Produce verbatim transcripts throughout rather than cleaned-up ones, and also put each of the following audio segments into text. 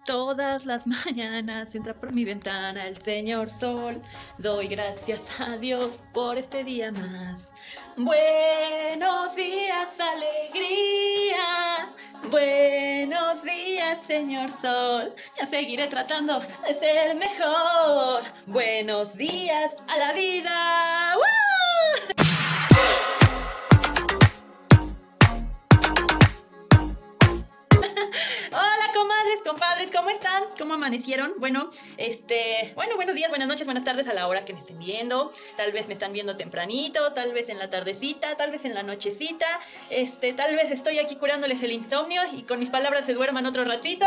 Todas las mañanas entra por mi ventana el señor sol. Doy gracias a Dios por este día más. Buenos días, alegría. Buenos días, señor sol. Ya seguiré tratando de ser mejor. Buenos días a la vida. ¡Woo! Hola, comadres, compadres, ¿cómo están? ¿Cómo amanecieron? Bueno, este, bueno, buenos días, buenas noches, buenas tardes a la hora que me estén viendo. Tal vez me están viendo tempranito, tal vez en la tardecita, tal vez en la nochecita. Este, tal vez estoy aquí curándoles el insomnio y con mis palabras se duerman otro ratito.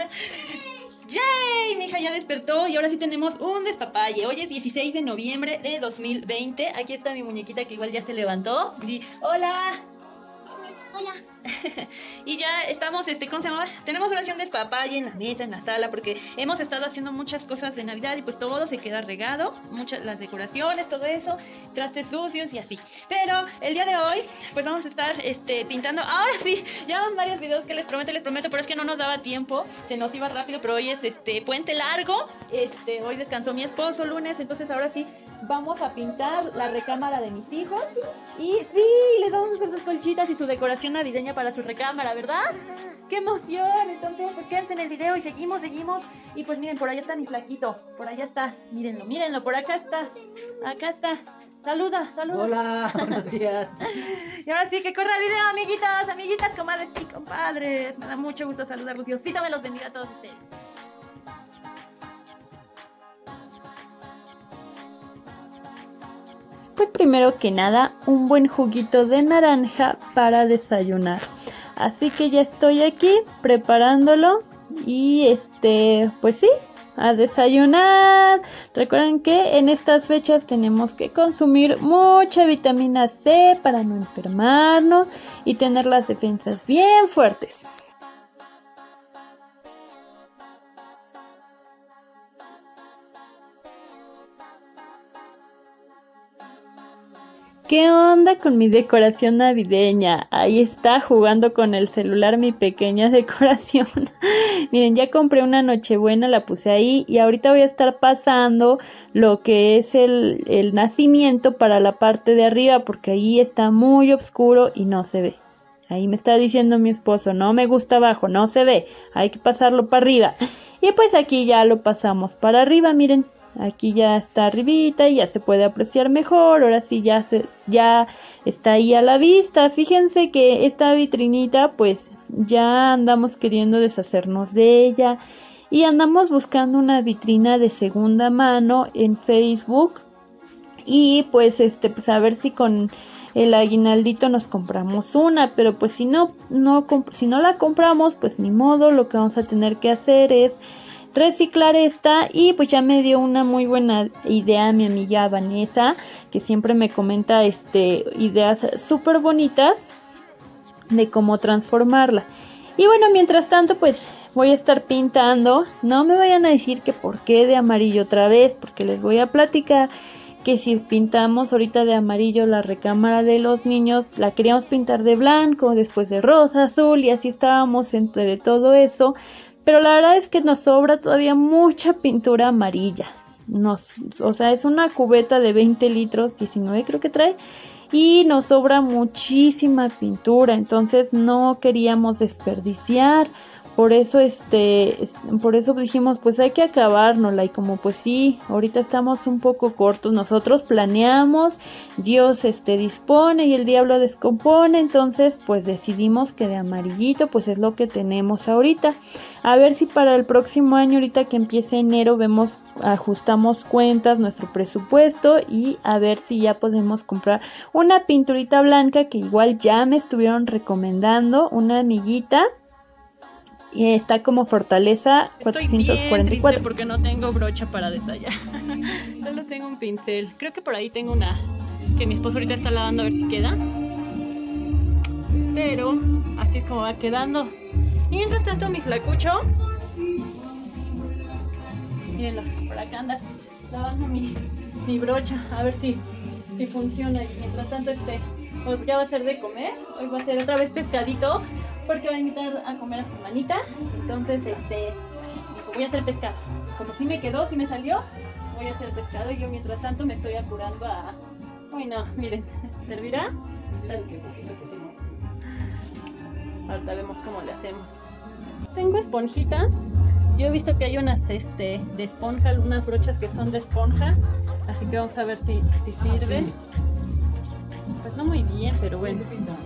¡Yay! Mi hija ya despertó y ahora sí tenemos un despapalle. Hoy es dieciséis de noviembre de dos mil veinte. Aquí está mi muñequita que igual ya se levantó. Y, ¡hola! Hola. Y ya estamos, este, ¿cómo se llama? Tenemos oración de despapalle en la mesa, en la sala, porque hemos estado haciendo muchas cosas de Navidad y pues todo se queda regado, muchas las decoraciones, todo eso, trastes sucios y así. Pero el día de hoy, pues vamos a estar, este, pintando. Ahora sí, ya van varios videos que les prometo, les prometo, pero es que no nos daba tiempo, se nos iba rápido, pero hoy es, este, puente largo, este, hoy descansó mi esposo lunes, entonces ahora sí vamos a pintar la recámara de mis hijos. Y sí, les vamos a hacer sus colchitas y su decoración navideña para su recámara, ¿verdad? ¡Qué emoción! Entonces, pues quédense en el video y seguimos, seguimos. Y pues miren, por allá está mi flaquito. Por allá está. Mírenlo, mírenlo, por acá está. Acá está. Saluda, saluda. Hola, buenos días. Y ahora sí, que corra el video, amiguitas, amiguitas, comadres y compadres. Me da mucho gusto saludarlos. Diosito me los bendiga a todos ustedes. Pues primero que nada, un buen juguito de naranja para desayunar. Así que ya estoy aquí preparándolo y este, pues sí, a desayunar. Recuerden que en estas fechas tenemos que consumir mucha vitamina C para no enfermarnos y tener las defensas bien fuertes. ¿Qué onda con mi decoración navideña? Ahí está jugando con el celular mi pequeña decoración. Miren, ya compré una Nochebuena, la puse ahí y ahorita voy a estar pasando lo que es el, el nacimiento para la parte de arriba porque ahí está muy oscuro y no se ve. Ahí me está diciendo mi esposo, no me gusta abajo, no se ve, hay que pasarlo para arriba. Y pues aquí ya lo pasamos para arriba, miren. Aquí ya está arribita y ya se puede apreciar mejor. Ahora sí ya, se, ya está ahí a la vista. Fíjense que esta vitrinita pues ya andamos queriendo deshacernos de ella. Y andamos buscando una vitrina de segunda mano en Facebook. Y pues este pues a ver si con el aguinaldito nos compramos una. Pero pues si no, no, si no la compramos pues ni modo. Lo que vamos a tener que hacer es reciclar esta y pues ya me dio una muy buena idea mi amiga Vanessa, que siempre me comenta este ideas súper bonitas de cómo transformarla. Y bueno, mientras tanto pues voy a estar pintando. No me vayan a decir que por qué de amarillo otra vez, porque les voy a platicar que si pintamos ahorita de amarillo la recámara de los niños, la queríamos pintar de blanco, después de rosa, azul y así estábamos entre todo eso. Pero la verdad es que nos sobra todavía mucha pintura amarilla. Nos, o sea, es una cubeta de veinte litros, diecinueve creo que trae. Y nos sobra muchísima pintura. Entonces no queríamos desperdiciar. Por eso este, por eso dijimos pues hay que acabárnosla. Y como pues sí, ahorita estamos un poco cortos. Nosotros planeamos, Dios este dispone y el diablo descompone. Entonces pues decidimos que de amarillito pues es lo que tenemos ahorita. A ver si para el próximo año, ahorita que empiece enero, vemos, ajustamos cuentas, nuestro presupuesto y a ver si ya podemos comprar una pinturita blanca que igual ya me estuvieron recomendando, una amiguita. Y está como Fortaleza cuatrocientos cuarenta y cuatro. Estoy bien triste porque no tengo brocha para detallar. Solo tengo un pincel. Creo que por ahí tengo una que mi esposo ahorita está lavando a ver si queda. Pero así es como va quedando. Y mientras tanto mi flacucho, mírenlo, por acá anda lavando mi, mi brocha. A ver si, si funciona. Y mientras tanto este, pues ya va a ser de comer. Hoy va a ser otra vez pescadito, porque va a invitar a comer a su hermanita. Entonces, este, voy a hacer pescado. Como si me quedó, si me salió, voy a hacer pescado y yo mientras tanto me estoy apurando a... Uy no, miren, ¿servirá? Ahorita vemos cómo le hacemos. Tengo esponjita. Yo he visto que hay unas este, de esponja, unas brochas que son de esponja. Así que vamos a ver si, si sirve. Pues no muy bien, pero bueno.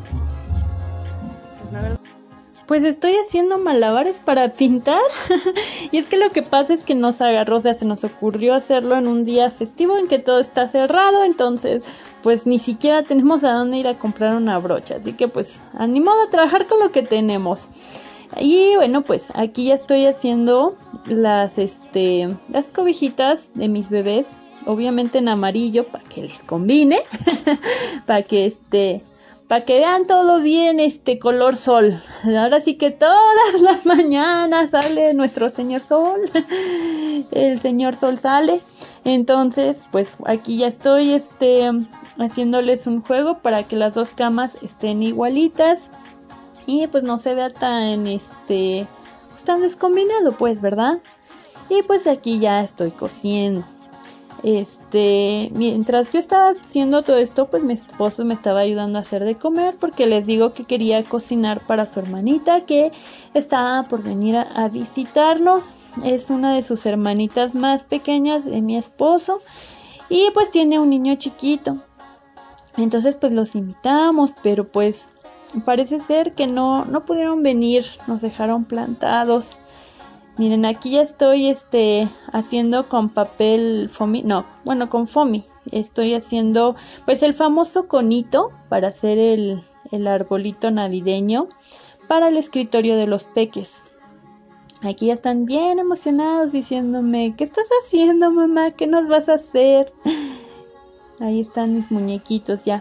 Pues la verdad. Pues estoy haciendo malabares para pintar. Y es que lo que pasa es que nos agarró, o sea, se nos ocurrió hacerlo en un día festivo en que todo está cerrado. Entonces, pues ni siquiera tenemos a dónde ir a comprar una brocha. Así que pues, animado a trabajar con lo que tenemos. Y bueno, pues aquí ya estoy haciendo las, este, las cobijitas de mis bebés. Obviamente en amarillo para que les combine. para que este... Para que vean todo bien este color sol. Ahora sí que todas las mañanas sale nuestro señor sol. El señor sol sale. Entonces, pues aquí ya estoy este haciéndoles un juego para que las dos camas estén igualitas. Y pues no se vea tan este pues tan descombinado, pues, ¿verdad? Y pues aquí ya estoy cosiendo. Este, mientras yo estaba haciendo todo esto, pues mi esposo me estaba ayudando a hacer de comer porque les digo que quería cocinar para su hermanita que estaba por venir a, a visitarnos. Es una de sus hermanitas más pequeñas de mi esposo y pues tiene un niño chiquito. Entonces pues los invitamos, pero pues parece ser que no, no pudieron venir, nos dejaron plantados. Miren, aquí ya estoy este, haciendo con papel foamy, no, bueno, con foamy. Estoy haciendo pues el famoso conito para hacer el, el arbolito navideño para el escritorio de los peques. Aquí ya están bien emocionados diciéndome, ¿qué estás haciendo, mamá? ¿Qué nos vas a hacer? Ahí están mis muñequitos ya.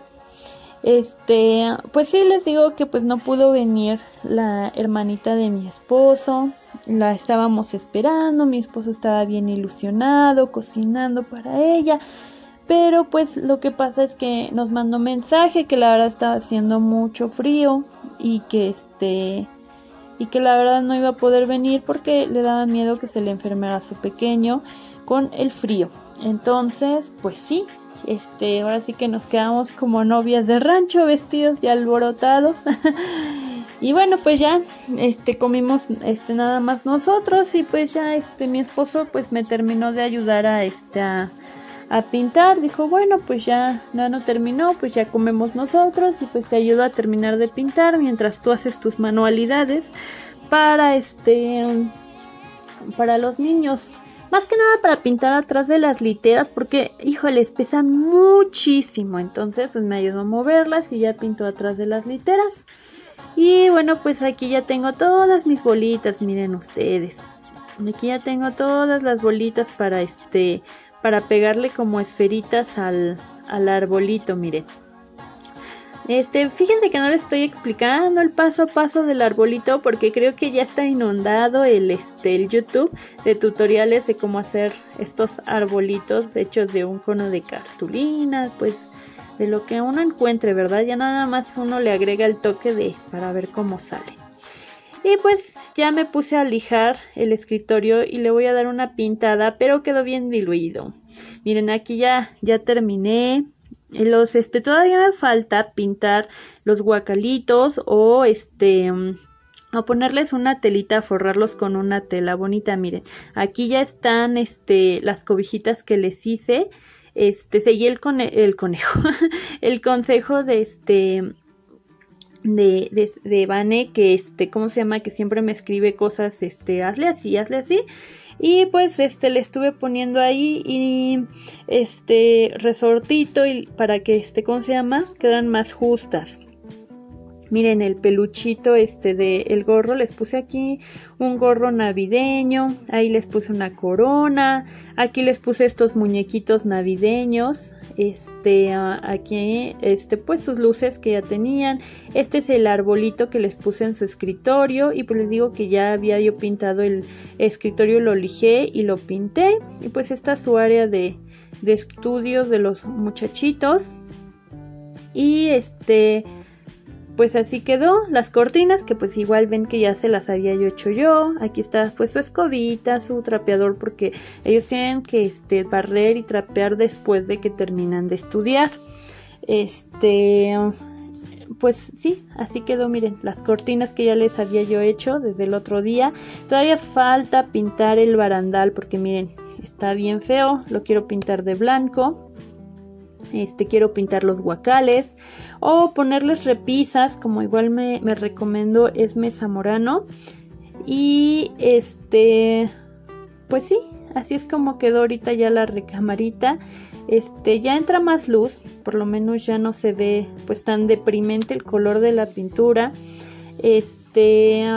Este, pues sí, les digo que pues no pudo venir la hermanita de mi esposo. La estábamos esperando, mi esposo estaba bien ilusionado, cocinando para ella. Pero pues lo que pasa es que nos mandó mensaje que la verdad estaba haciendo mucho frío y que este y que la verdad no iba a poder venir porque le daba miedo que se le enfermara a su pequeño con el frío. Entonces, pues sí, este, ahora sí que nos quedamos como novias de rancho, vestidos y alborotados. Y bueno, pues ya este comimos este nada más nosotros y pues ya este mi esposo pues me terminó de ayudar a este a, a pintar. Dijo, bueno, pues ya ya no terminó, pues ya comemos nosotros y pues te ayudo a terminar de pintar mientras tú haces tus manualidades para este para los niños. Más que nada para pintar atrás de las literas porque, híjoles, pesan muchísimo. Entonces pues me ayudó a moverlas y ya pinto atrás de las literas. Y bueno, pues aquí ya tengo todas mis bolitas, miren ustedes. Aquí ya tengo todas las bolitas para este para pegarle como esferitas al, al arbolito, miren. Este, fíjense que no les estoy explicando el paso a paso del arbolito porque creo que ya está inundado el este el YouTube de tutoriales de cómo hacer estos arbolitos hechos de un cono de cartulina, pues de lo que uno encuentre, ¿verdad? Ya nada más uno le agrega el toque de para ver cómo sale. Y pues ya me puse a lijar el escritorio y le voy a dar una pintada, pero quedó bien diluido. Miren, aquí ya ya terminé. Los este todavía me falta pintar los guacalitos o este o ponerles una telita, forrarlos con una tela bonita. Miren, aquí ya están este las cobijitas que les hice. Este seguí el, cone el conejo el consejo de este de, de, de Vane, que este cómo se llama, que siempre me escribe cosas, este hazle así, hazle así. Y pues este le estuve poniendo ahí y este resortito y para que este cómo se llama quedaran más justas. Miren el peluchito este de el gorro, les puse aquí un gorro navideño, ahí les puse una corona, aquí les puse estos muñequitos navideños, este uh, aquí este pues sus luces que ya tenían. Este es el arbolito que les puse en su escritorio y pues les digo que ya había yo pintado el escritorio, lo lijé y lo pinté. Y pues esta es su área de, de estudios de los muchachitos. Y este pues así quedó. Las cortinas, que pues igual ven que ya se las había yo hecho yo. Aquí está pues su escobita, su trapeador, porque ellos tienen que este, barrer y trapear después de que terminan de estudiar. Este, pues sí, así quedó, miren, las cortinas que ya les había yo hecho desde el otro día. Todavía falta pintar el barandal, porque miren, está bien feo, lo quiero pintar de blanco. Este, quiero pintar los guacales o ponerles repisas, como igual me, me recomendó Esme Zamorano. Y este, pues sí, así es como quedó ahorita ya la recamarita. Este, ya entra más luz, por lo menos ya no se ve pues tan deprimente el color de la pintura. Este,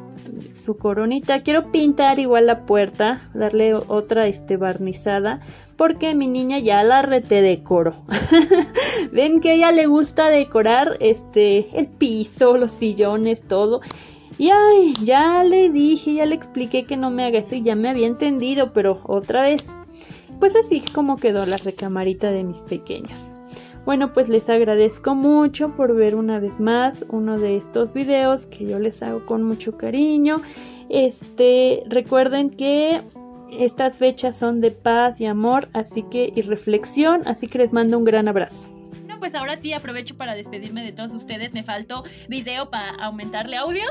su coronita, quiero pintar igual la puerta, darle otra este barnizada, porque mi niña ya la retedecoró. Ven que a ella le gusta decorar este el piso, los sillones, todo. Y ay, ya le dije, ya le expliqué que no me haga eso y ya me había entendido, pero otra vez. Pues así es como quedó la recamarita de mis pequeños. Bueno, pues les agradezco mucho por ver una vez más uno de estos videos que yo les hago con mucho cariño. Este, recuerden que estas fechas son de paz y amor, así que y reflexión, así que les mando un gran abrazo. Bueno, pues ahora sí aprovecho para despedirme de todos ustedes. Me faltó video para aumentarle audio.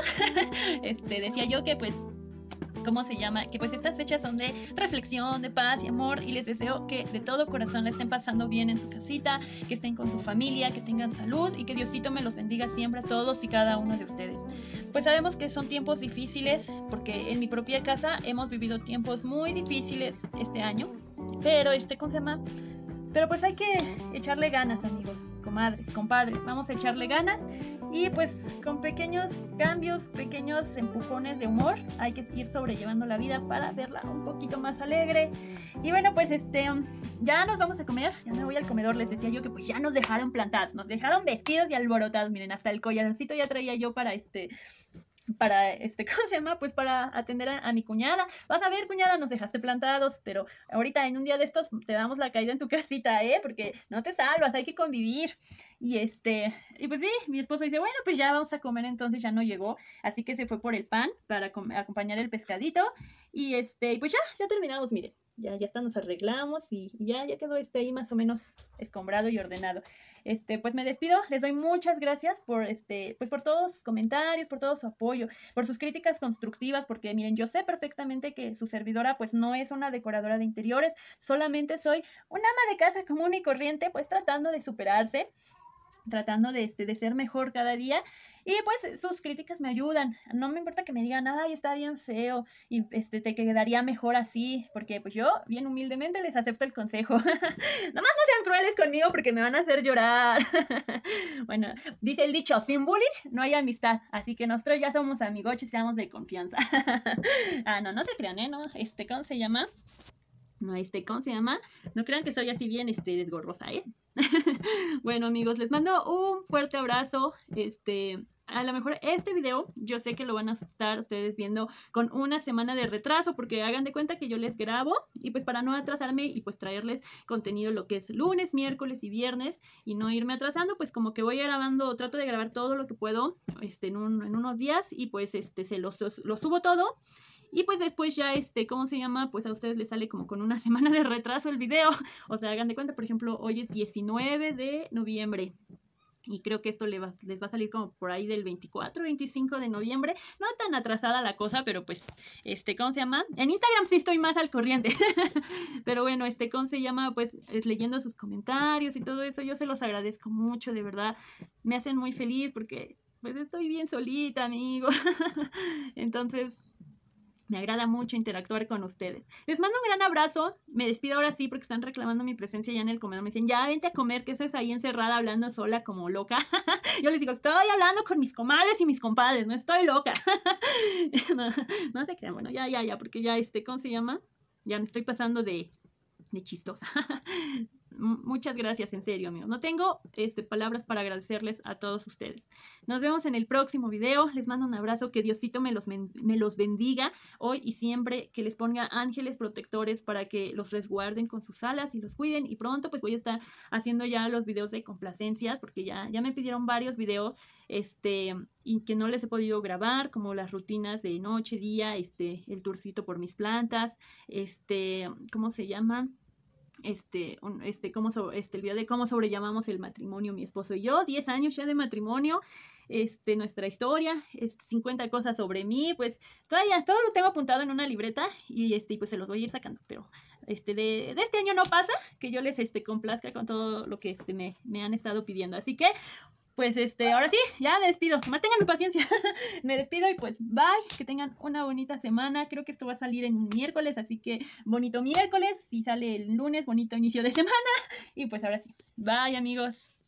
Este, decía yo que pues ¿cómo se llama? Que pues estas fechas son de reflexión, de paz y amor, y les deseo que de todo corazón la estén pasando bien en su casita, que estén con su familia, que tengan salud y que Diosito me los bendiga siempre a todos y cada uno de ustedes. Pues sabemos que son tiempos difíciles, porque en mi propia casa hemos vivido tiempos muy difíciles este año, pero este, ¿cómo se llama? Pero pues hay que echarle ganas, amigos, comadres, compadres, vamos a echarle ganas y pues con pequeños cambios, pequeños empujones de humor, hay que ir sobrellevando la vida para verla un poquito más alegre. Y bueno, pues este, ya nos vamos a comer, ya me voy al comedor. Les decía yo que pues ya nos dejaron plantados, nos dejaron vestidos y alborotados, miren, hasta el collarcito ya traía yo para este... para, este, ¿cómo se llama? Pues para atender a, a mi cuñada. Vas a ver, cuñada, nos dejaste plantados, pero ahorita en un día de estos te damos la caída en tu casita, ¿eh? Porque no te salvas, hay que convivir. Y este, y pues sí, mi esposo dice, bueno, pues ya vamos a comer, entonces ya no llegó, así que se fue por el pan para acompañar el pescadito. Y este, y pues ya, ya terminamos, miren. Ya, ya hasta nos arreglamos y, y ya, ya quedó este ahí más o menos escombrado y ordenado. Este, pues me despido, les doy muchas gracias por este, pues por todos sus comentarios, por todo su apoyo, por sus críticas constructivas, porque miren, yo sé perfectamente que su servidora pues no es una decoradora de interiores, solamente soy una ama de casa común y corriente, pues tratando de superarse, tratando de, este, de ser mejor cada día. Y pues sus críticas me ayudan. No me importa que me digan, ay, está bien feo y este, te quedaría mejor así, porque pues yo bien humildemente les acepto el consejo. Nomás no sean crueles conmigo porque me van a hacer llorar. Bueno, dice el dicho, sin bullying no hay amistad, así que nosotros ya somos amigoches y seamos de confianza. Ah, no, no se crean, ¿eh? No, este, ¿cómo se llama? No, este, ¿cómo se llama? No crean que soy así bien, este, desgorrosa, ¿eh? Bueno, amigos, les mando un fuerte abrazo. Este, a lo mejor este video yo sé que lo van a estar ustedes viendo con una semana de retraso, porque hagan de cuenta que yo les grabo y pues para no atrasarme y pues traerles contenido lo que es lunes, miércoles y viernes y no irme atrasando, pues como que voy grabando, trato de grabar todo lo que puedo este, en, un, en unos días y pues este, se los, los subo todo. Y pues después ya, este, ¿cómo se llama? Pues a ustedes les sale como con una semana de retraso el video. O sea, hagan de cuenta, por ejemplo, hoy es diecinueve de noviembre. Y creo que esto les va, les va a salir como por ahí del veinticuatro, veinticinco de noviembre. No tan atrasada la cosa, pero pues, este, ¿cómo se llama? En Instagram sí estoy más al corriente. Pero bueno, este, ¿cómo se llama? Pues es leyendo sus comentarios y todo eso. Yo se los agradezco mucho, de verdad. Me hacen muy feliz porque pues estoy bien solita, amigo. Entonces me agrada mucho interactuar con ustedes. Les mando un gran abrazo. Me despido ahora sí porque están reclamando mi presencia ya en el comedor. Me dicen, ya vente a comer, que estás ahí encerrada hablando sola como loca. Yo les digo, estoy hablando con mis comadres y mis compadres, no estoy loca. No, no se crean, bueno, ya, ya, ya, porque ya, este, ¿cómo se llama? Ya me estoy pasando de, de chistosa. muchas gracias, en serio, amigos. No tengo este, palabras para agradecerles a todos ustedes. Nos vemos en el próximo video. Les mando un abrazo. Que Diosito me los, me los bendiga hoy y siempre. Que les ponga ángeles protectores para que los resguarden con sus alas y los cuiden. Y pronto pues voy a estar haciendo ya los videos de complacencias, porque ya, ya me pidieron varios videos este, y que no les he podido grabar, como las rutinas de noche, día, este, el tourcito por mis plantas, este, ¿cómo se llama? Este, un, este, cómo so, este, el video de cómo sobrellevamos el matrimonio, mi esposo y yo, diez años ya de matrimonio, este, nuestra historia, este, cincuenta cosas sobre mí, pues todavía todo lo tengo apuntado en una libreta y este, pues se los voy a ir sacando, pero este, de, de este año no pasa que yo les este, complazca con todo lo que este, me, me han estado pidiendo, así que pues este, ahora sí, ya me despido. Más tengan paciencia. Me despido y pues bye. Que tengan una bonita semana. Creo que esto va a salir en miércoles, así que bonito miércoles. Si sale el lunes, bonito inicio de semana. Y pues ahora sí, bye amigos.